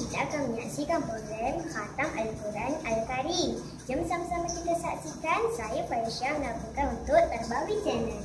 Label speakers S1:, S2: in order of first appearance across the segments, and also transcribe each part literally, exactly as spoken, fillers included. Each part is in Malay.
S1: kita akan menyaksikan program Khatam Al-Quran Al-Karim. Jom sama-sama kita saksikan. Saya Faisyah melaporkan untuk Tarbawi Channel.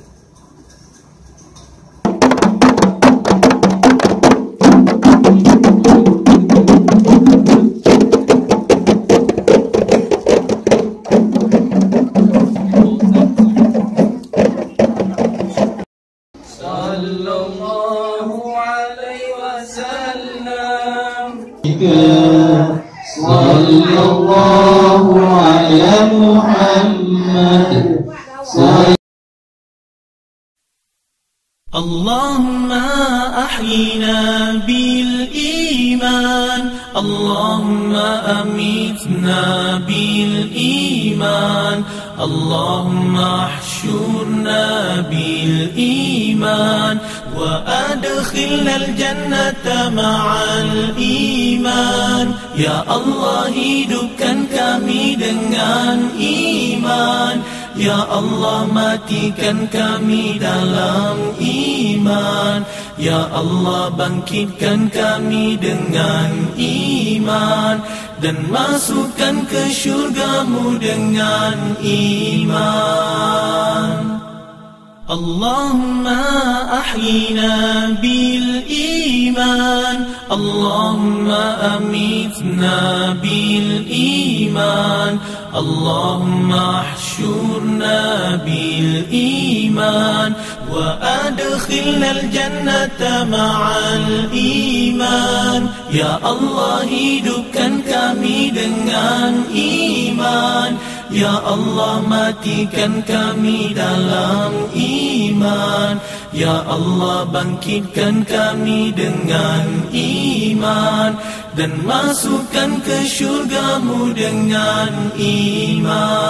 S2: Sallallahu ala Muhammad.
S3: Allahumma ahyina bil iman, Allahumma amitna bil iman, Allahumma ahshurna bil iman wa adkhilna al jannata ma'al iman. Ya Allah, hidupkan kami dengan iman. Ya Allah, matikan kami dalam iman. Ya Allah, bangkitkan kami dengan iman dan masukkan ke syurga-Mu dengan iman. Allahumma ahyina bil iman, Allahumma amitna bil iman, Allahumma ahshurna bil iman wa adkhilna al jannata ma'al iman. Ya Allah, hidupkan kami dengan iman. Ya Allah, matikan kami dalam iman. Ya Allah, bangkitkan kami dengan iman dan masukkan ke syurga-Mu dengan iman.